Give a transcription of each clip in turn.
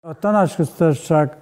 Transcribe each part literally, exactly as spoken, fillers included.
A tanácsköztársaság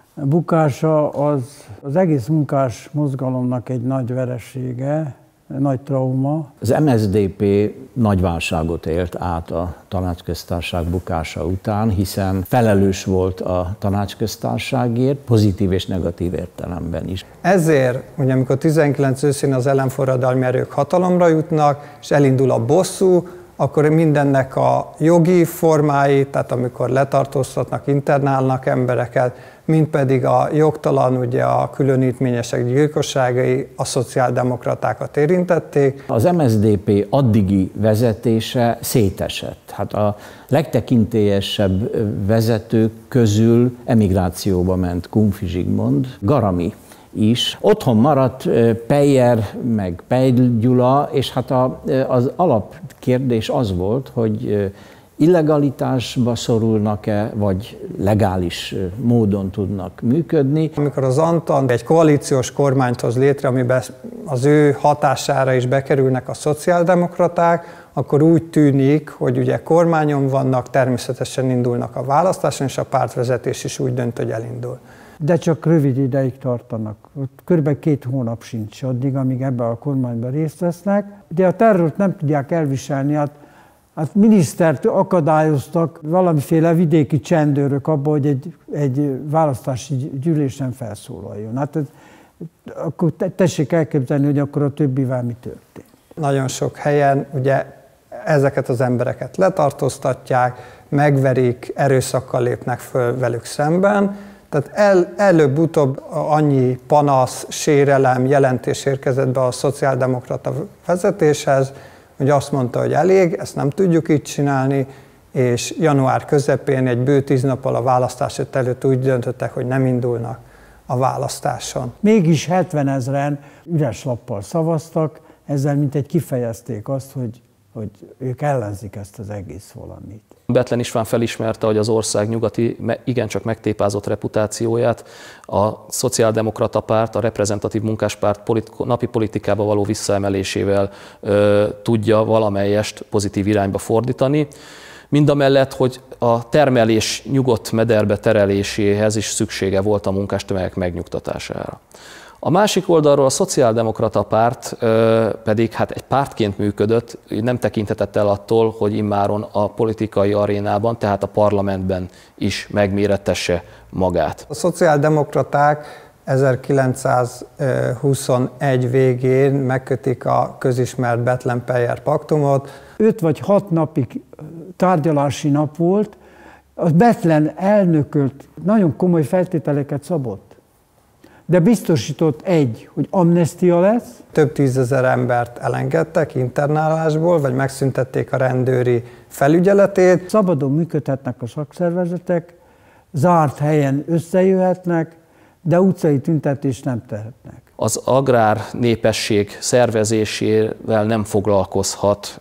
bukása az, az egész munkás mozgalomnak egy nagy veresége, nagy trauma. Az em es zé dé pé nagy válságot élt át a tanácsköztársaság bukása után, hiszen felelős volt a tanácsköztársaságért, pozitív és negatív értelemben is. Ezért, ugye amikor tizenkilenc őszén az ellenforradalmi erők hatalomra jutnak, és elindul a bosszú, akkor mindennek a jogi formái, tehát amikor letartóztatnak, internálnak embereket, mint pedig a jogtalan, ugye a különítményesek gyilkosságai a szociáldemokratákat érintették. Az em es zé dé pé addigi vezetése szétesett. Hát a legtekintélyesebb vezetők közül emigrációba ment Kunfi Zsigmond, Garami is. Otthon maradt Peyer meg Pejl Gyula, és hát a, az alapkérdés az volt, hogy illegalitásba szorulnak-e, vagy legális módon tudnak működni. Amikor az Antant egy koalíciós kormányt hoz létre, amiben az ő hatására is bekerülnek a szociáldemokraták, akkor úgy tűnik, hogy ugye kormányon vannak, természetesen indulnak a választáson, és a pártvezetés is úgy dönt, hogy elindul. De csak rövid ideig tartanak. Körülbelül két hónap sincs addig, amíg ebben a kormányban részt vesznek. De a terrort nem tudják elviselni. Hát, hát minisztert akadályoztak valamiféle vidéki csendőrök abban, hogy egy, egy választási gyűlésen felszólaljon. Hát ez, akkor tessék elképzelni, hogy akkor a többivel mi történt. Nagyon sok helyen ugye ezeket az embereket letartóztatják, megverik, erőszakkal lépnek föl velük szemben. Tehát el, előbb-utóbb annyi panasz, sérelem, jelentés érkezett be a szociáldemokrata vezetéshez, hogy azt mondta, hogy elég, ezt nem tudjuk így csinálni, és január közepén egy bő tíz nappal a választás előtt úgy döntöttek, hogy nem indulnak a választáson. Mégis hetvenezren üres lappal szavaztak, ezzel mintegy kifejezték azt, hogy, hogy ők ellenzik ezt az egész valamit. Bethlen István felismerte, hogy az ország nyugati igencsak megtépázott reputációját a szociáldemokrata párt, a reprezentatív munkáspárt politi- napi politikába való visszaemelésével ö, tudja valamelyest pozitív irányba fordítani. Mindamellett, hogy a termelés nyugodt mederbe tereléséhez is szüksége volt a munkástömegek megnyugtatására. A másik oldalról a szociáldemokrata párt pedig hát egy pártként működött, nem tekinthetett el attól, hogy immáron a politikai arénában, tehát a parlamentben is megmérettesse magát. A szociáldemokraták ezerkilencszázhuszonegy végén megkötik a közismert Bethlen-Peyer paktumot. Öt vagy hat napig tárgyalási nap volt, a Bethlen elnökölt nagyon komoly feltételeket szabott. De biztosított egy, hogy amnestia lesz. Több tízezer embert elengedtek internálásból, vagy megszüntették a rendőri felügyeletét. Szabadon működhetnek a szakszervezetek, zárt helyen összejöhetnek, de utcai tüntetést nem tehetnek. Az agrár népesség szervezésével nem foglalkozhat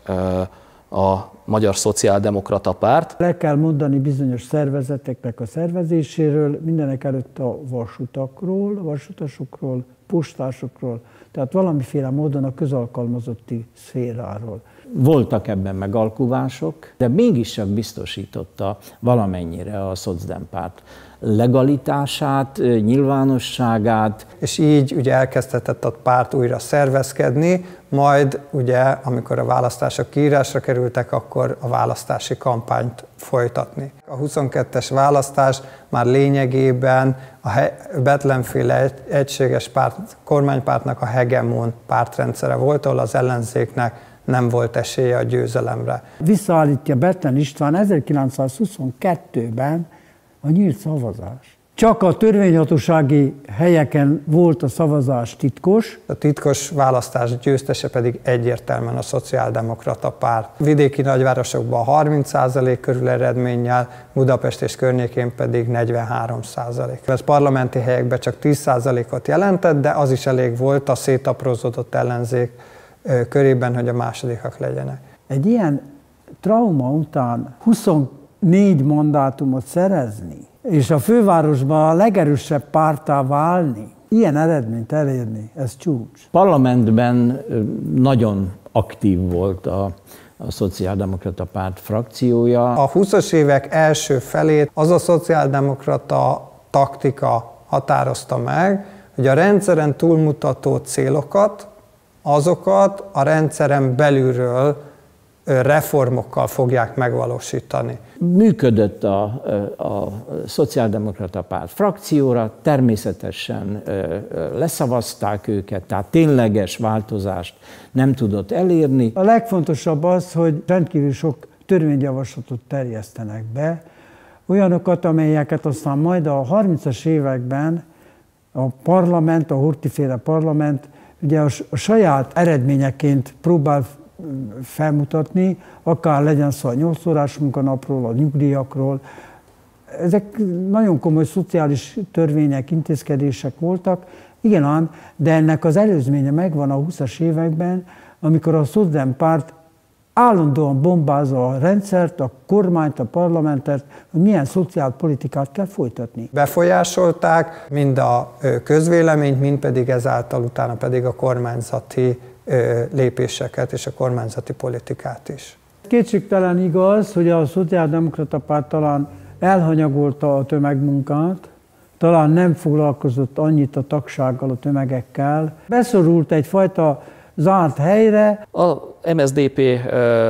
a Magyar Szociáldemokrata Párt. Le kell mondani bizonyos szervezeteknek a szervezéséről, mindenek előtt a vasutakról, vasutasokról, postásokról, tehát valamiféle módon a közalkalmazotti szféráról. Voltak ebben megalkuvások, de mégis csak biztosította valamennyire a szocdempárt legalitását, nyilvánosságát. És így ugye elkezdhetett a párt újra szervezkedni, majd ugye amikor a választások kiírásra kerültek, akkor a választási kampányt folytatni. A huszonkettes választás már lényegében a Bethlen-féle egységes párt, kormánypártnak a hegemon pártrendszere volt, ahol az ellenzéknek nem volt esélye a győzelemre. Visszaállítja Bethlen István ezerkilencszázhuszonkettőben a nyílt szavazás. Csak a törvényhatósági helyeken volt a szavazás titkos. A titkos választás győztese pedig egyértelműen a szociáldemokrata párt. Vidéki nagyvárosokban harminc százalék körül eredménnyel, Budapest és környékén pedig negyvenhárom százalék. Ez parlamenti helyekben csak tíz százalékot jelentett, de az is elég volt a szétaprózódott ellenzék körében, hogy a másodikak legyenek. Egy ilyen trauma után huszonnégy mandátumot szerezni, és a fővárosban a legerősebb párttá válni, ilyen eredményt elérni, ez csúcs. Parlamentben nagyon aktív volt a a Szociáldemokrata Párt frakciója. A húszas évek első felét az a szociáldemokrata taktika határozta meg, hogy a rendszeren túlmutató célokat, azokat a rendszeren belülről reformokkal fogják megvalósítani. Működött a, a Szociáldemokrata Párt frakcióra, természetesen leszavazták őket, tehát tényleges változást nem tudott elérni. A legfontosabb az, hogy rendkívül sok törvényjavaslatot terjesztenek be, olyanokat, amelyeket aztán majd a harmincas években a parlament, a Horthy-féle parlament ugye a, a saját eredményeként próbál felmutatni, akár legyen szó a nyolc órás munkanapról, a nyugdíjakról. Ezek nagyon komoly szociális törvények, intézkedések voltak, igen ám, de ennek az előzménye megvan a húszas években, amikor a Szociáldem Párt állandóan bombázza a rendszert, a kormányt, a parlamentet, hogy milyen szociálpolitikát kell folytatni. Befolyásolták mind a közvéleményt, mind pedig ezáltal utána pedig a kormányzati lépéseket és a kormányzati politikát is. Kétségtelen igaz, hogy a Szociáldemokrata Párt talán elhanyagolta a tömegmunkát, talán nem foglalkozott annyit a tagsággal, a tömegekkel. Beszorult egyfajta zárt helyre. A em es zé dé pé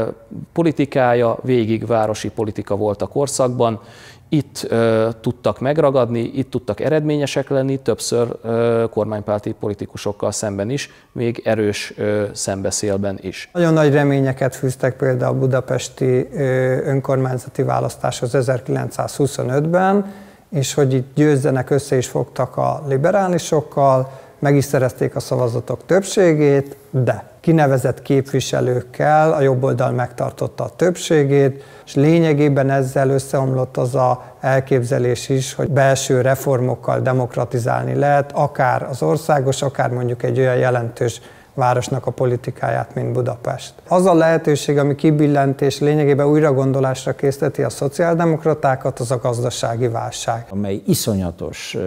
politikája végig városi politika volt a korszakban. Itt uh, tudtak megragadni, itt tudtak eredményesek lenni, többször uh, kormánypárti politikusokkal szemben is, még erős uh, szembeszélben is. Nagyon nagy reményeket fűztek például a budapesti uh, önkormányzati választáshoz ezerkilencszázhuszonötben, és hogy itt győzzenek, össze is fogtak a liberálisokkal, meg is szerezték a szavazatok többségét, de kinevezett képviselőkkel a jobb oldal megtartotta a többségét, és lényegében ezzel összeomlott az a elképzelés is, hogy belső reformokkal demokratizálni lehet, akár az országos, akár mondjuk egy olyan jelentős városnak a politikáját, mint Budapest. Az a lehetőség, ami kibillent és lényegében újragondolásra készteti a szociáldemokratákat, az a gazdasági válság. Amely iszonyatos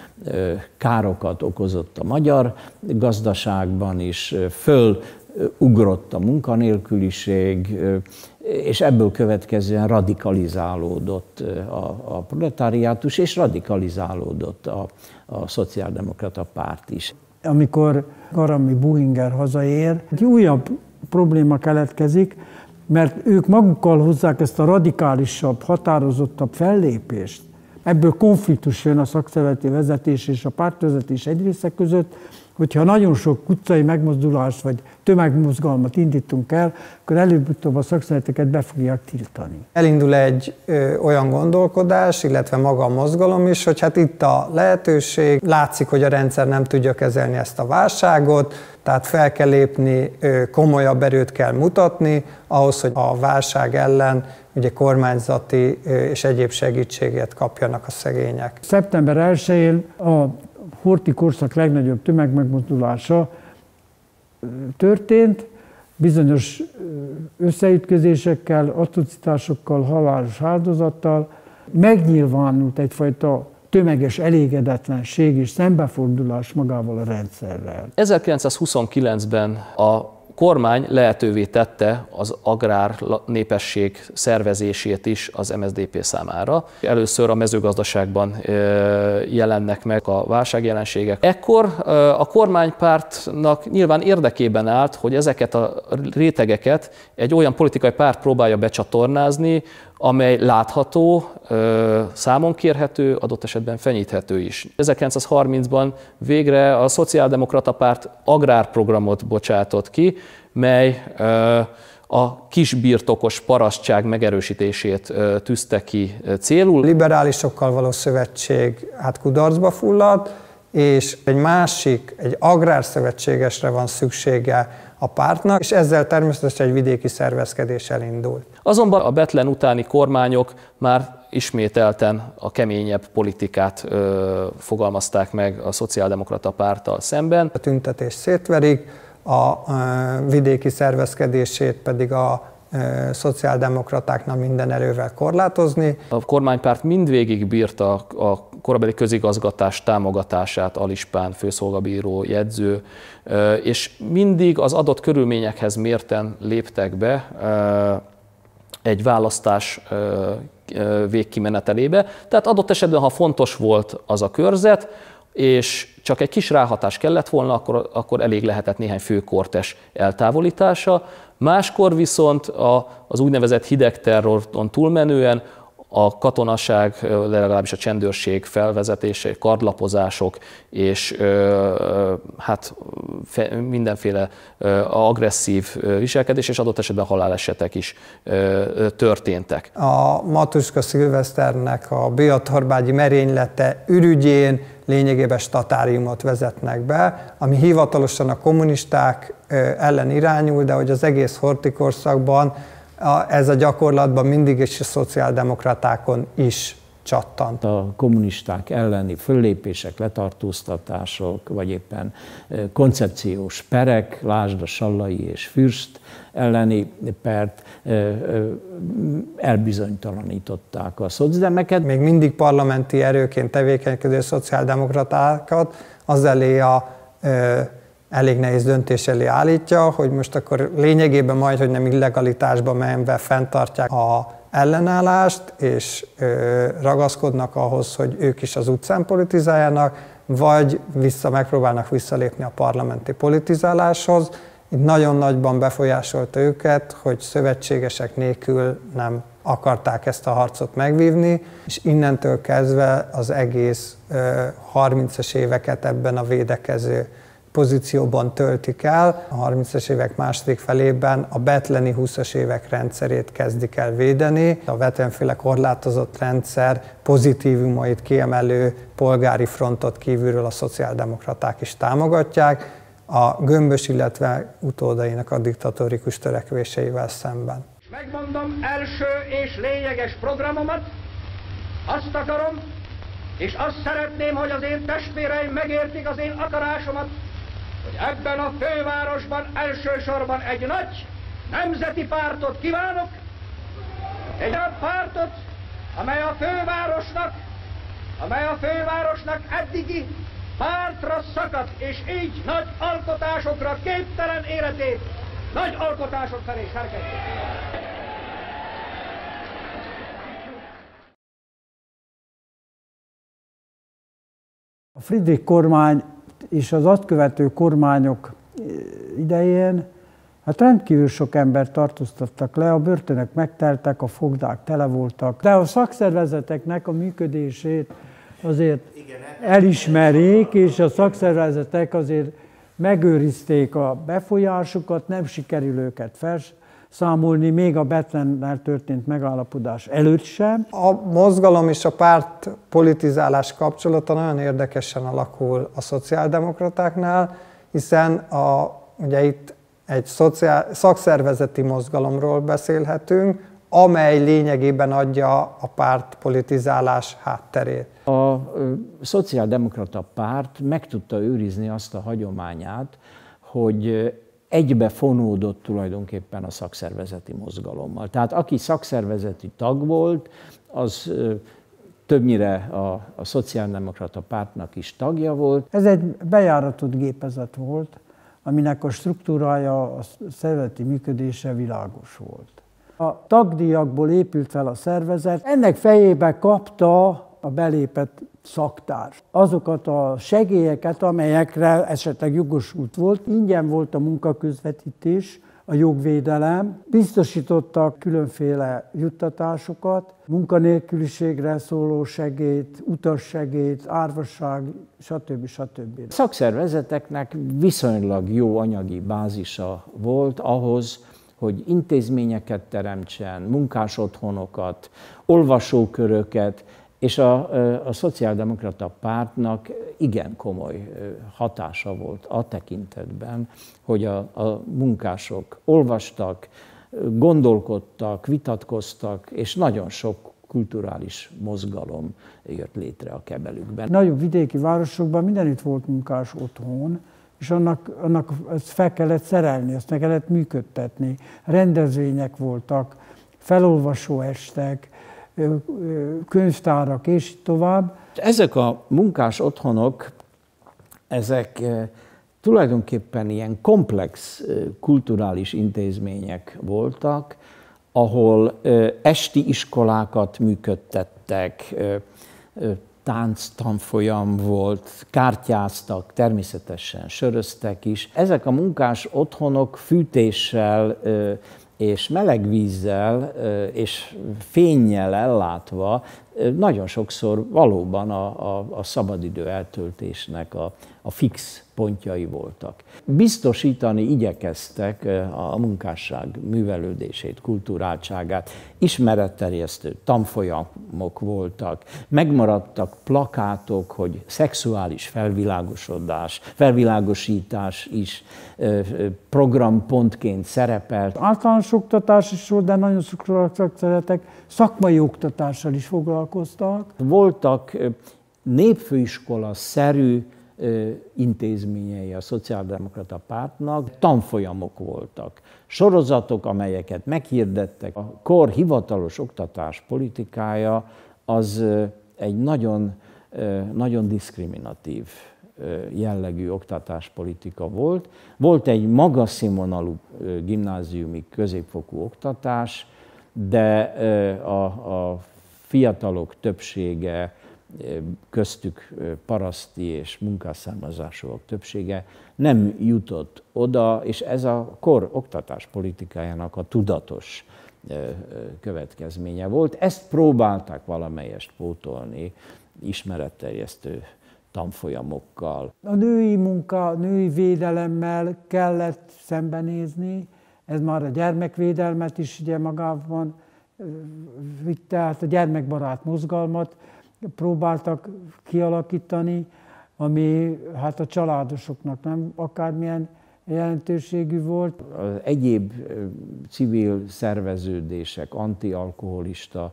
károkat okozott a magyar gazdaságban is, fölugrott a munkanélküliség, és ebből következően radikalizálódott a, a proletáriátus, és radikalizálódott a, a Szociáldemokrata Párt is. Amikor Garami Buchinger hazaér, egy újabb probléma keletkezik, mert ők magukkal hozzák ezt a radikálisabb, határozottabb fellépést. Ebből konfliktus jön a szakszervezeti vezetés és a pártvezetés egy része között, hogyha nagyon sok utcai megmozdulást vagy tömegmozgalmat indítunk el, akkor előbb-utóbb a szakszervezeteket be fogják tiltani. Elindul egy ö, olyan gondolkodás, illetve maga a mozgalom is, hogy hát itt a lehetőség, látszik, hogy a rendszer nem tudja kezelni ezt a válságot, tehát fel kell lépni, ö, komolyabb erőt kell mutatni, ahhoz, hogy a válság ellen ugye kormányzati ö, és egyéb segítséget kapjanak a szegények. szeptember elsején a Horthy korszak legnagyobb tömegmegmozdulása történt, bizonyos összeütközésekkel, atrocitásokkal, halálos áldozattal. Megnyilvánult egyfajta tömeges elégedetlenség és szembefordulás magával a rendszerrel. ezerkilencszázhuszonkilencben a kormány lehetővé tette az agrár népesség szervezését is az em es zé dé pé számára. Először a mezőgazdaságban jelennek meg a válságjelenségek. Ekkor a kormánypártnak nyilván érdekében állt, hogy ezeket a rétegeket egy olyan politikai párt próbálja becsatornázni, amely látható, számon kérhető, adott esetben fenyíthető is. ezerkilencszázharmincban végre a Szociáldemokrata Párt agrárprogramot bocsátott ki, mely a kisbirtokos parasztság megerősítését tűzte ki célul. A liberálisokkal való szövetség hát kudarcba fulladt, és egy másik, egy agrárszövetségesre van szüksége a pártnak, és ezzel természetesen egy vidéki szervezkedés elindult. Azonban a Bethlen utáni kormányok már ismételten a keményebb politikát ö, fogalmazták meg a Szociáldemokrata Párttal szemben. A tüntetés szétverik, a ö, vidéki szervezkedését pedig a szociáldemokratáknak minden erővel korlátozni. A kormánypárt mindvégig bírta a korabeli közigazgatás támogatását, alispán, főszolgabíró, jegyző, és mindig az adott körülményekhez mérten léptek be egy választás végkimenetelébe. Tehát adott esetben, ha fontos volt az a körzet, és csak egy kis ráhatás kellett volna, akkor, akkor elég lehetett néhány főkortes eltávolítása. Máskor viszont a, az úgynevezett hideg terroron túlmenően a katonaság, legalábbis a csendőrség felvezetése, kardlapozások és hát mindenféle agresszív viselkedés és adott esetben halálesetek is történtek. A Matuska Szilveszternek a Béatorbágyi merénylete ürügyén lényegében statáriumot vezetnek be, ami hivatalosan a kommunisták ellen irányul, de hogy az egész Horthy korszakban ez a gyakorlatban mindig is a szociáldemokratákon is csattant. A kommunisták elleni föllépések, letartóztatások, vagy éppen koncepciós perek, lásd a Sallai és Fürst elleni pert, elbizonytalanították a szocdemeket. Még mindig parlamenti erőként tevékenykedő szociáldemokratákat az elé a elég nehéz döntés elé állítja, hogy most akkor lényegében majd, hogy nem illegalitásba menve fenntartják a ellenállást, és ö, ragaszkodnak ahhoz, hogy ők is az utcán politizáljanak, vagy vissza, megpróbálnak visszalépni a parlamenti politizáláshoz. Itt nagyon nagyban befolyásolta őket, hogy szövetségesek nélkül nem akarták ezt a harcot megvívni, és innentől kezdve az egész ö, harmincas éveket ebben a védekező pozícióban töltik el. A harmincas évek második felében a betleni húszas évek rendszerét kezdik el védeni. A Bethlen-féle korlátozott rendszer pozitívumait kiemelő polgári frontot kívülről a szociáldemokraták is támogatják, a Gömbös, illetve utódainak a diktatórikus törekvéseivel szemben. Megmondom első és lényeges programomat, azt akarom, és azt szeretném, hogy az én testvéreim megértik az én akarásomat, hogy ebben a fővárosban elsősorban egy nagy nemzeti pártot kívánok, egy olyan pártot, amely a fővárosnak, amely a fővárosnak eddigi pártra szakadt, és így nagy alkotásokra képtelen életét nagy alkotások felé serkentjük. A Friedrich kormány és az azt követő kormányok idején hát rendkívül sok embert tartóztattak le, a börtönök megteltek, a fogdák tele voltak, de a szakszervezeteknek a működését azért elismerik, és a szakszervezetek azért megőrizték a befolyásukat, nem sikerül őket felszámolni, még a Bethlennel történt megállapodás előtt sem. A mozgalom és a párt politizálás kapcsolata nagyon érdekesen alakul a szociáldemokratáknál, hiszen a, ugye itt egy szociál, szakszervezeti mozgalomról beszélhetünk, amely lényegében adja a párt politizálás hátterét. A ö, szociáldemokrata párt meg tudta őrizni azt a hagyományát, hogy egybe fonódott tulajdonképpen a szakszervezeti mozgalommal. Tehát aki szakszervezeti tag volt, az ö, többnyire a, a szociáldemokrata pártnak is tagja volt. Ez egy bejáratott gépezet volt, aminek a struktúrája, a szervezeti működése világos volt. A tagdíjakból épült fel a szervezet, ennek fejébe kapta a belépett szaktárs azokat a segélyeket, amelyekre esetleg jogosult volt. Ingyen volt a munkaközvetítés, a jogvédelem, biztosítottak különféle juttatásokat, munkanélküliségre szóló segélyt, utassegélyt, árvasság, stb. stb. A szakszervezeteknek viszonylag jó anyagi bázisa volt ahhoz, hogy intézményeket teremtsen, munkásotthonokat, olvasóköröket, és a, a szociáldemokrata pártnak igen komoly hatása volt a tekintetben, hogy a, a munkások olvastak, gondolkodtak, vitatkoztak, és nagyon sok kulturális mozgalom jött létre a kebelükben. Nagyobb vidéki városokban mindenütt volt munkás otthon, és annak, annak ezt fel kellett szerelni, ezt meg kellett működtetni. Rendezvények voltak, felolvasóestek, könyvtárak, és tovább. Ezek a munkás otthonok, ezek tulajdonképpen ilyen komplex kulturális intézmények voltak, ahol esti iskolákat működtettek, tánctanfolyam volt, kártyáztak, természetesen söröztek is. Ezek a munkás otthonok fűtéssel és meleg vízzel és fénnyel ellátva nagyon sokszor valóban a, a, a szabadidő eltöltésnek a, a fix pontjai voltak. Biztosítani igyekeztek a munkásság művelődését, kulturáltságát, ismeretterjesztő tanfolyamok voltak, megmaradtak plakátok, hogy szexuális felvilágosodás, felvilágosítás is programpontként szerepelt. Általános oktatás is volt, de nagyon sokszor szeretek, szakmai oktatással is foglalkoztak. Voltak népfőiskola-szerű intézményei a Szociáldemokrata Pártnak, tanfolyamok voltak, sorozatok, amelyeket meghirdettek. A kor hivatalos oktatás politikája az egy nagyon, nagyon diszkriminatív jellegű oktatáspolitika volt. Volt egy magas színvonalú gimnáziumi középfokú oktatás, de a, a fiatalok többsége, köztük paraszti és munkásszármazásúak többsége nem jutott oda, és ez a kor oktatáspolitikájának a tudatos következménye volt. Ezt próbálták valamelyest pótolni ismeretterjesztő tanfolyamokkal. A női munka, a női védelemmel kellett szembenézni, ez már a gyermekvédelmet is ugye magában vitte, tehát a gyermekbarát mozgalmat próbáltak kialakítani, ami hát a családosoknak nem akármilyen jelentőségű volt. Az egyéb civil szerveződések, antialkoholista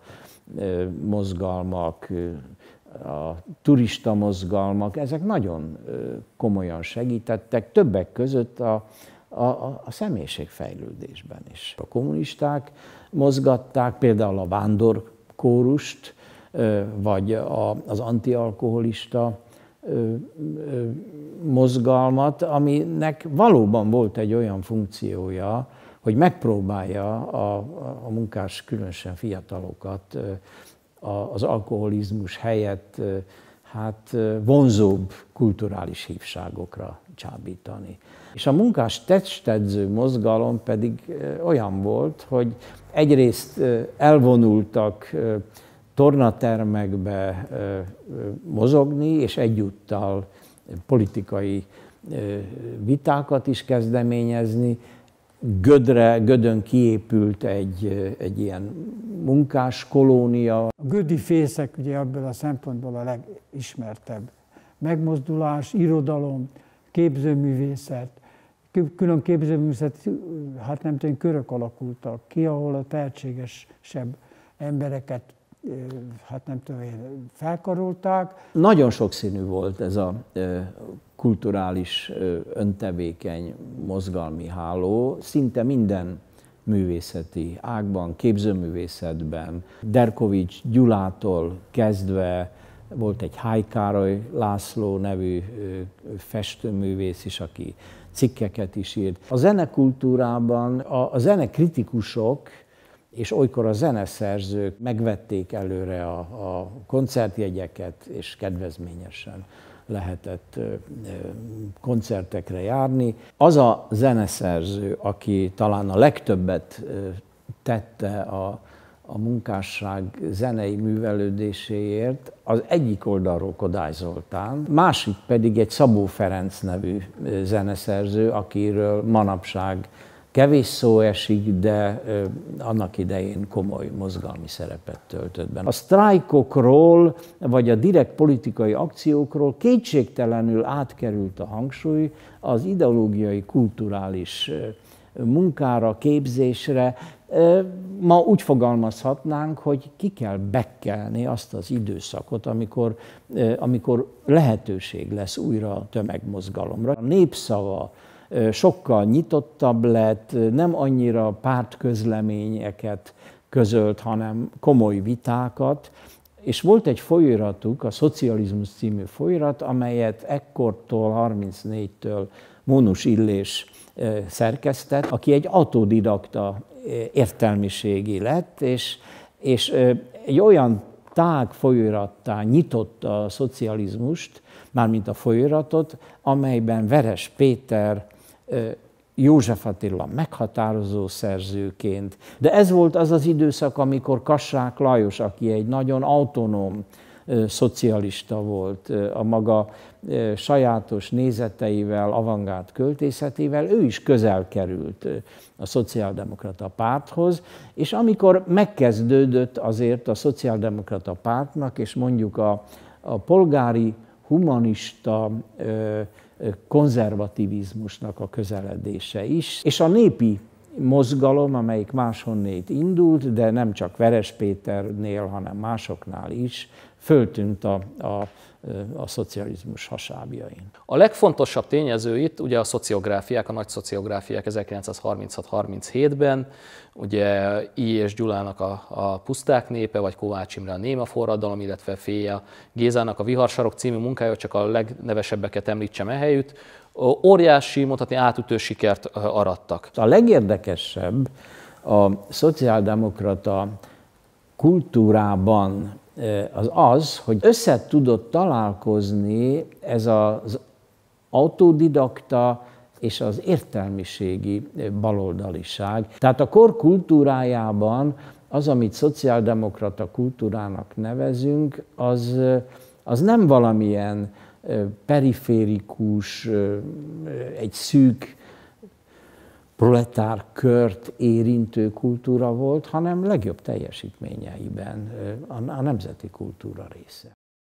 mozgalmak, a turista mozgalmak, ezek nagyon komolyan segítettek, többek között a, a, a személyiségfejlődésben is. A kommunisták mozgatták például a vándorkórust, vagy az antialkoholista mozgalmat, aminek valóban volt egy olyan funkciója, hogy megpróbálja a, a munkás, különösen fiatalokat az alkoholizmus helyett hát vonzóbb kulturális hívságokra csábítani. És a munkás testedző mozgalom pedig olyan volt, hogy egyrészt elvonultak tornatermekbe mozogni, és egyúttal politikai vitákat is kezdeményezni. Gödre, Gödön kiépült egy, egy ilyen munkáskolónia. A gödi fészek ugye ebből a szempontból a legismertebb megmozdulás, irodalom, képzőművészet, külön képzőművészet, hát nem tudom, körök alakultak ki, ahol a tehetségesebb embereket hát nem tudom, felkarolták. Nagyon sokszínű volt ez a kulturális, öntevékeny, mozgalmi háló, szinte minden művészeti ágban, képzőművészetben. Derkovich Gyulától kezdve volt egy Háj Károly László nevű festőművész is, aki cikkeket is írt. A zenekultúrában a, a zenekritikusok és olykor a zeneszerzők megvették előre a, a koncertjegyeket, és kedvezményesen lehetett koncertekre járni. Az a zeneszerző, aki talán a legtöbbet tette a, a munkásság zenei művelődéséért, az egyik oldalról Kodály Zoltán, másik pedig egy Szabó Ferenc nevű zeneszerző, akiről manapság kevés szó esik, de annak idején komoly mozgalmi szerepet töltött benne. A sztrájkokról, vagy a direkt politikai akciókról kétségtelenül átkerült a hangsúly az ideológiai, kulturális munkára, képzésre. Ma úgy fogalmazhatnánk, hogy ki kell bekkelni azt az időszakot, amikor, amikor lehetőség lesz újra a tömegmozgalomra. A népszava sokkal nyitottabb lett, nem annyira pártközleményeket közölt, hanem komoly vitákat, és volt egy folyóiratuk, a Szocializmus című folyóirat, amelyet ekkortól, harmincnégytől Mónus Illés szerkesztett, aki egy autodidakta értelmiségi lett, és, és egy olyan tág folyóirattá nyitotta a szocializmust, mármint a folyóiratot, amelyben Veres Péter, József Attila meghatározó szerzőként. De ez volt az az időszak, amikor Kassák Lajos, aki egy nagyon autonóm szocialista volt, a maga sajátos nézeteivel, avantgárd költészetével, ő is közel került a szociáldemokrata párthoz, és amikor megkezdődött azért a szociáldemokrata pártnak, és mondjuk a, a polgári humanista konzervativizmusnak a közeledése is, és a népi mozgalom, amelyik máshonnét indult, de nem csak Veres Péternél, hanem másoknál is, föltűnt a, a, a szocializmus hasábjain. A legfontosabb tényező itt ugye a szociográfiák, a nagy szociográfiák ezerkilencszázharminchat harminchétben, ugye I. és Gyulának a, a Puszták népe, vagy Kovács Imre a Néma forradalom, illetve Féja Gézának a Viharsarok című munkája, csak a legnevesebbeket említsem ehelyütt, óriási, mondhatni átütő sikert arattak. A legérdekesebb a szociáldemokrata kultúrában az az, hogy össze tudott találkozni ez az autodidakta és az értelmiségi baloldaliság. Tehát a kor kultúrájában az, amit szociáldemokrata kultúrának nevezünk, az, az nem valamilyen periférikus, egy szűk proletár kört érintő kultúra volt, hanem legjobb teljesítményeiben a nemzeti kultúra része.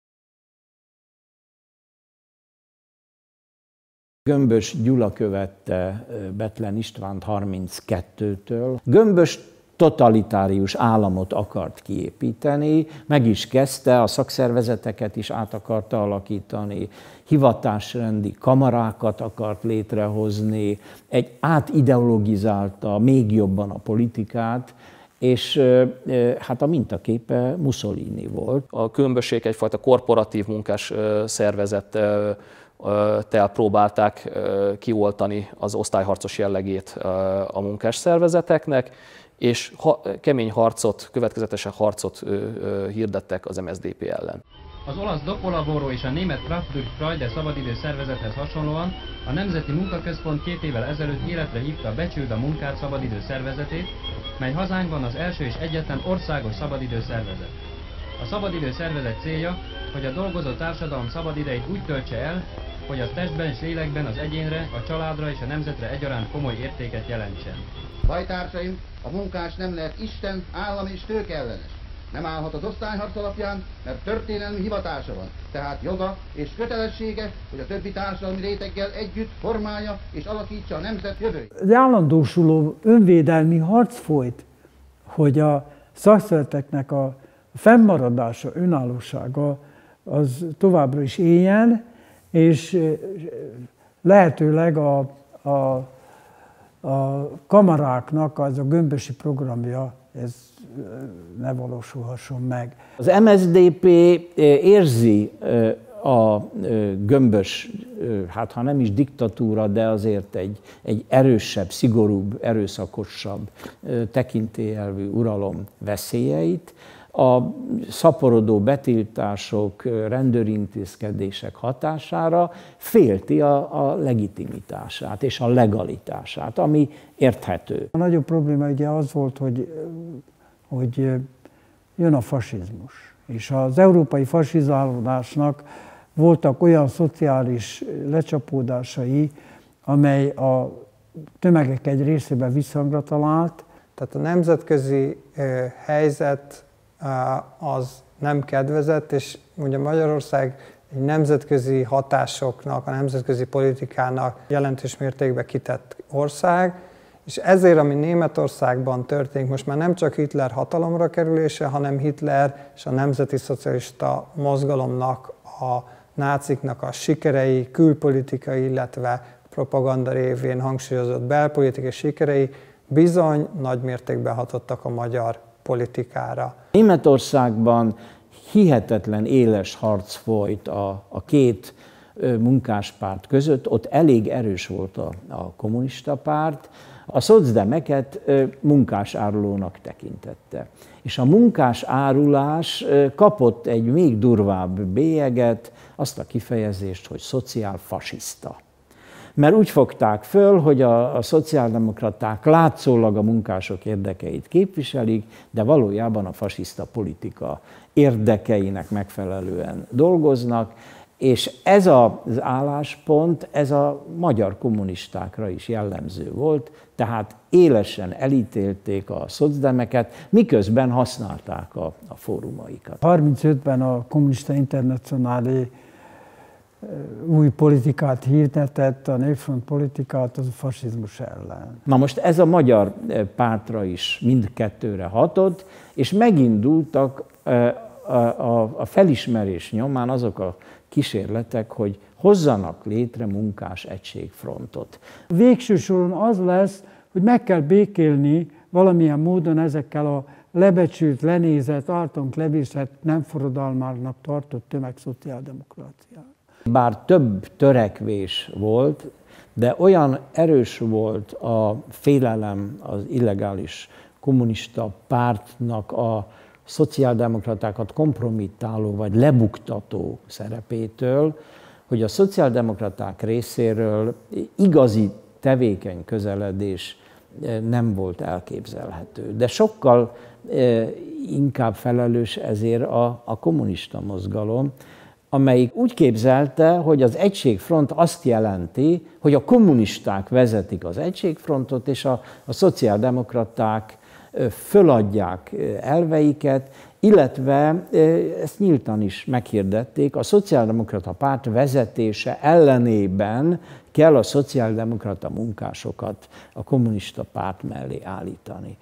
Gömbös Gyula követte Bethlen Istvánt harminckettőtől. Gömbös totalitárius államot akart kiépíteni, meg is kezdte, a szakszervezeteket is át akarta alakítani, hivatásrendi kamarákat akart létrehozni, egy átideologizálta még jobban a politikát, és hát a mintaképe Mussolini volt. A Gömbösék egyfajta korporatív munkás szervezettel próbálták kioltani az osztályharcos jellegét a munkásszervezeteknek, és ha, kemény harcot, következetesen harcot ö, ö, hirdettek az em es zé dé pé ellen. Az olasz Doppolaboró és a német Kraftwerk Freude szabadidő szervezethez hasonlóan a Nemzeti Munkaközpont két évvel ezelőtt életre hívta a Becsüld a munkát szabadidő szervezetét, mely hazánkban az első és egyetlen országos szabadidő szervezet. A szabadidő szervezet célja, hogy a dolgozó társadalom szabadidejét úgy töltse el, hogy a testben és lélekben az egyénre, a családra és a nemzetre egyaránt komoly értéket jelentsen. Bajtársaim, a munkás nem lehet Isten, állam és tőke ellenes. Nem állhat az osztályharc alapján, mert történelmi hivatása van, tehát joga és kötelessége, hogy a többi társadalmi réteggel együtt formálja és alakítsa a nemzet jövőjét. Egy állandósuló önvédelmi harc folyt, hogy a szakszervezeteknek a fennmaradása, önállósága az továbbra is éljen, és lehetőleg a, a A kamaráknak az a gömbösi programja, ez ne valósulhasson meg. Az em es zé dé pé érzi a gömbös, hát ha nem is diktatúra, de azért egy, egy erősebb, szigorúbb, erőszakosabb tekintélyelvű uralom veszélyeit. A szaporodó betiltások, rendőrintézkedések hatására félti a, a legitimitását és a legalitását, ami érthető. A nagyobb probléma ugye az volt, hogy, hogy jön a fasizmus, és az európai fasizálódásnak voltak olyan szociális lecsapódásai, amely a tömegek egy részében visszhangra talált. Tehát a nemzetközi helyzet az nem kedvezett, és ugye Magyarország egy nemzetközi hatásoknak, a nemzetközi politikának jelentős mértékben kitett ország, És ezért, ami Németországban történik, most már nem csak Hitler hatalomra kerülése, hanem Hitler és a nemzeti szocialista mozgalomnak, a náciknak a sikerei, külpolitikai, illetve propaganda révén hangsúlyozott belpolitikai sikerei bizony nagy mértékben hatottak a magyar politikára. Németországban hihetetlen éles harc folyt a, a két munkáspárt között, ott elég erős volt a, a kommunista párt, a szocdemeket munkásárulónak tekintette. És a munkásárulás kapott egy még durvább bélyeget, azt a kifejezést, hogy szociálfasiszta. Mert úgy fogták föl, hogy a, a szociáldemokraták látszólag a munkások érdekeit képviselik, de valójában a fasiszta politika érdekeinek megfelelően dolgoznak, és ez az álláspont, ez a magyar kommunistákra is jellemző volt, tehát élesen elítélték a szocdemeket, miközben használták a, a fórumaikat. harmincötben a Kommunista Internacionálé új politikát hirdetett, a Népfront politikát az a fasizmus ellen. Na most ez a magyar pártra is mindkettőre hatott, és megindultak a, a, a felismerés nyomán azok a kísérletek, hogy hozzanak létre munkás egységfrontot. Végső soron az lesz, hogy meg kell békélni valamilyen módon ezekkel a lebecsült, lenézett, általunk levésett, nem forradalmárnak tartott tömegszociáldemokráciával. Bár több törekvés volt, de olyan erős volt a félelem az illegális kommunista pártnak a szociáldemokratákat kompromittáló vagy lebuktató szerepétől, hogy a szociáldemokraták részéről igazi tevékeny közeledés nem volt elképzelhető. De sokkal inkább felelős ezért a, a kommunista mozgalom, amelyik úgy képzelte, hogy az egységfront azt jelenti, hogy a kommunisták vezetik az egységfrontot, és a, a szociáldemokraták föladják elveiket, illetve ezt nyíltan is meghirdették, a szociáldemokrata párt vezetése ellenében kell a szociáldemokrata munkásokat a kommunista párt mellé állítani.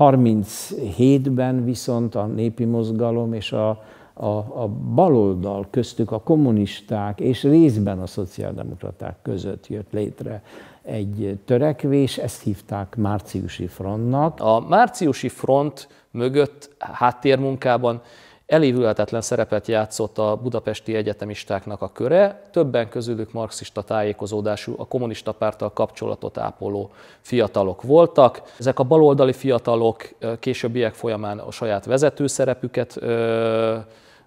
harminchétben viszont a népi mozgalom és a, a, a baloldal köztük a kommunisták és részben a szociáldemokraták között jött létre egy törekvés, ezt hívták márciusi frontnak. A márciusi front mögött háttérmunkában elévülhetetlen szerepet játszott a budapesti egyetemistáknak a köre, többen közülük marxista tájékozódású, a kommunista párttal kapcsolatot ápoló fiatalok voltak. Ezek a baloldali fiatalok későbbiek folyamán a saját vezetőszerepüket ö,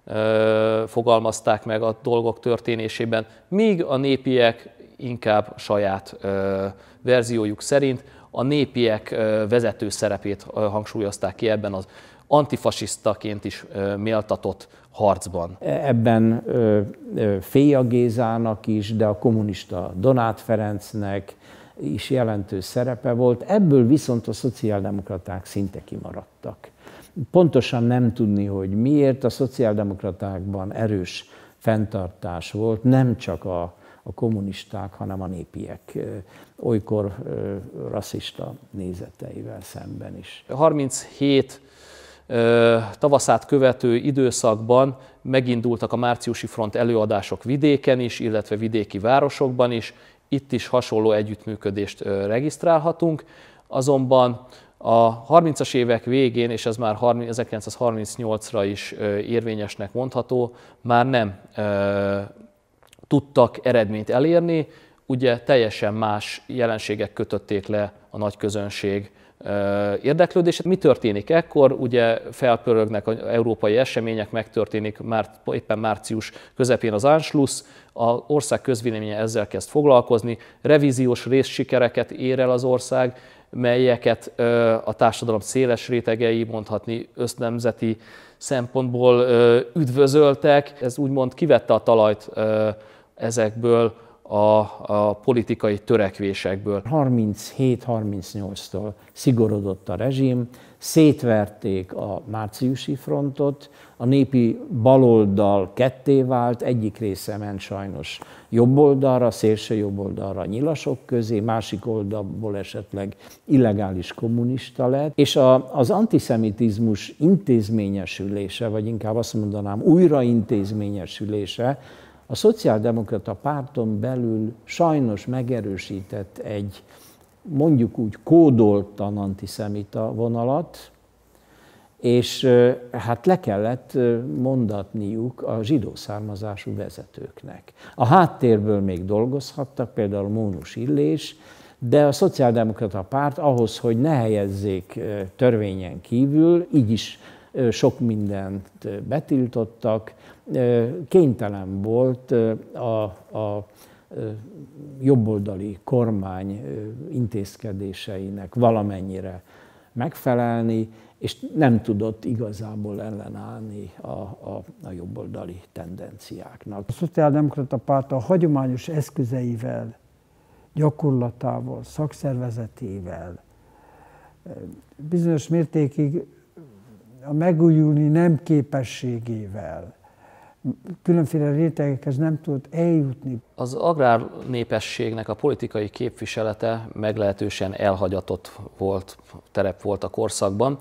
ö, fogalmazták meg a dolgok történésében, míg a népiek inkább saját ö, verziójuk szerint a népiek ö, vezető szerepét ö, hangsúlyozták ki ebben az antifasisztaként is ö, méltatott harcban. Ebben ö, ö, Féja Gézának is, de a kommunista Donát Ferencnek is jelentős szerepe volt, ebből viszont a szociáldemokraták szinte kimaradtak. Pontosan nem tudni, hogy miért, a szociáldemokratákban erős fenntartás volt, nem csak a, a kommunisták, hanem a népiek olykor rasszista nézeteivel szemben is. harminchét tavaszát követő időszakban megindultak a márciusi front előadások vidéken is, illetve vidéki városokban is. Itt is hasonló együttműködést regisztrálhatunk, azonban a harmincas évek végén, és ez már ezerkilencszázharmincnyolcra is érvényesnek mondható, már nem tudtak eredményt elérni, ugye teljesen más jelenségek kötötték le a nagy közönség érdeklődését. Mi történik ekkor? Ugye felpörögnek az európai események, megtörténik már, éppen március közepén az Anschluss, az ország közvéleménye ezzel kezd foglalkozni, revíziós részsikereket ér el az ország, melyeket a társadalom széles rétegei, mondhatni össznemzeti szempontból üdvözöltek. Ez úgymond kivette a talajt ezekből a, a politikai törekvésekből. harminchét harmincnyolctól szigorodott a rezsim, szétverték a márciusi frontot, a népi baloldal ketté vált, egyik része ment sajnos jobb oldalra, szélső jobb oldalra, nyilasok közé, másik oldalból esetleg illegális kommunista lett, és a, az antiszemitizmus intézményesülése, vagy inkább azt mondanám újraintézményesülése, a szociáldemokrata párton belül sajnos megerősített egy, mondjuk úgy kódoltan antiszemita vonalat, és hát le kellett mondatniuk a zsidó származású vezetőknek. A háttérből még dolgozhattak, például Mónus Illés, de a szociáldemokrata párt ahhoz, hogy ne helyezzék törvényen kívül, így is sok mindent betiltottak, kénytelen volt a, a jobboldali kormány intézkedéseinek valamennyire megfelelni, és nem tudott igazából ellenállni a, a, a jobboldali tendenciáknak. A szociáldemokrata párt a hagyományos eszközeivel, gyakorlatával, szakszervezetével, bizonyos mértékig a megújulni nem képességével, különféle rétegekhez nem tudott eljutni. Az agrárnépességnek a politikai képviselete meglehetősen elhagyatott volt, terep volt a korszakban.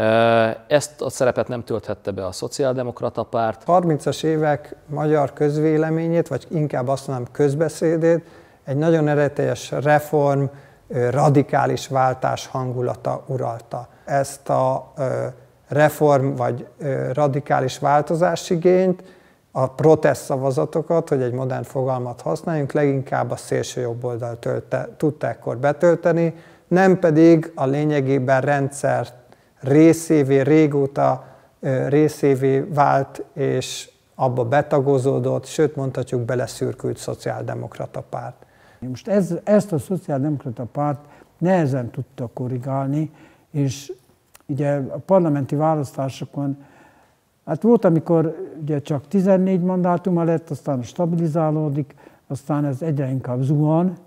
Ezt a szerepet nem tölthette be a szociáldemokrata párt. harmincas évek magyar közvéleményét, vagy inkább azt mondom közbeszédét, egy nagyon erőteljes reform, radikális váltás hangulata uralta. Ezt a reform vagy radikális változásigényt, a protest szavazatokat, hogy egy modern fogalmat használjunk, leginkább a szélső jobb oldal tölte, tudta ekkor betölteni, nem pedig a lényegében rendszer részévé, régóta részévé vált és abba betagozódott, sőt mondhatjuk beleszürkült szociáldemokrata párt. Most ez, ezt a szociáldemokrata párt nehezen tudta korrigálni, és ugye a parlamenti választásokon, hát volt, amikor ugye csak tizennégy mandátuma lett, aztán stabilizálódik, aztán ez egyre inkább zuhan,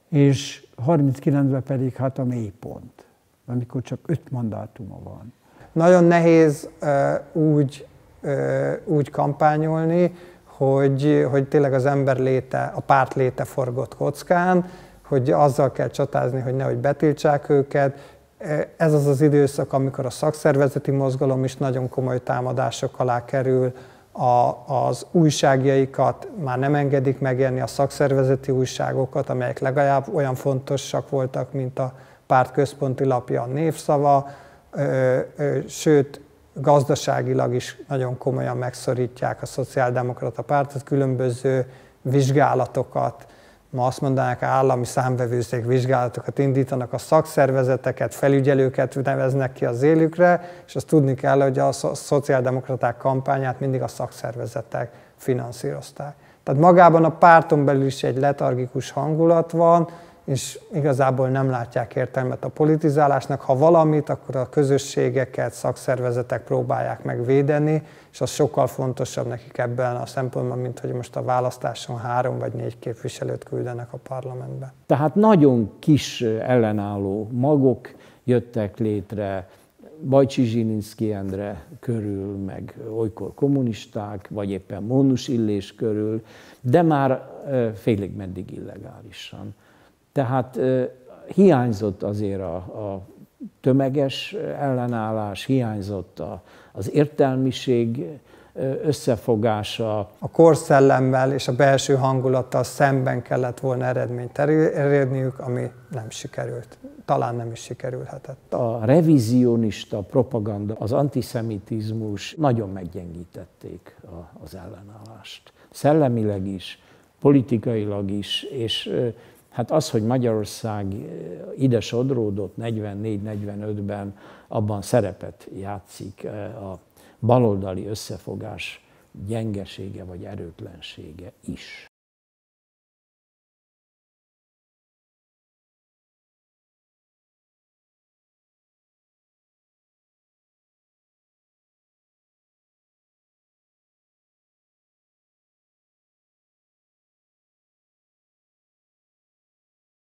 és harminckilencben pedig hát a mélypont, amikor csak öt mandátuma van. Nagyon nehéz uh, úgy, uh, úgy kampányolni, hogy, hogy tényleg az ember léte, a párt léte forgott kockán, hogy azzal kell csatázni, hogy nehogy betiltsák őket. Ez az az időszak, amikor a szakszervezeti mozgalom is nagyon komoly támadások alá kerül, a, az újságjaikat már nem engedik megérni, a szakszervezeti újságokat, amelyek legalább olyan fontosak voltak, mint a párt központi lapja, a Névszava, ö, ö, sőt, gazdaságilag is nagyon komolyan megszorítják a szociáldemokrata pártot, különböző vizsgálatokat, ma azt mondanák, állami számvevőszék vizsgálatokat indítanak, a szakszervezeteket, felügyelőket neveznek ki az élükre, és azt tudni kell, hogy a szociáldemokraták kampányát mindig a szakszervezetek finanszírozták. Tehát magában a párton belül is egy letargikus hangulat van, és igazából nem látják értelmet a politizálásnak. Ha valamit, akkor a közösségeket, szakszervezetek próbálják megvédeni, és az sokkal fontosabb nekik ebben a szempontban, mint hogy most a választáson három vagy négy képviselőt küldenek a parlamentbe. Tehát nagyon kis ellenálló magok jöttek létre, Bajcsi Zsilinszky Endre körül, meg olykor kommunisták, vagy éppen Mónus Illés körül, de már félig meddig illegálisan. Tehát hiányzott azért a, a tömeges ellenállás, hiányzott a, az értelmiség összefogása. A korszellemmel és a belső hangulattal szemben kellett volna eredményt elérniük, ami nem sikerült. Talán nem is sikerülhetett. A revizionista propaganda, az antiszemitizmus nagyon meggyengítették az ellenállást. Szellemileg is, politikailag is, és hát az, hogy Magyarország ide sodródott negyvennégy negyvenötben, abban szerepet játszik a baloldali összefogás gyengesége vagy erőtlensége is.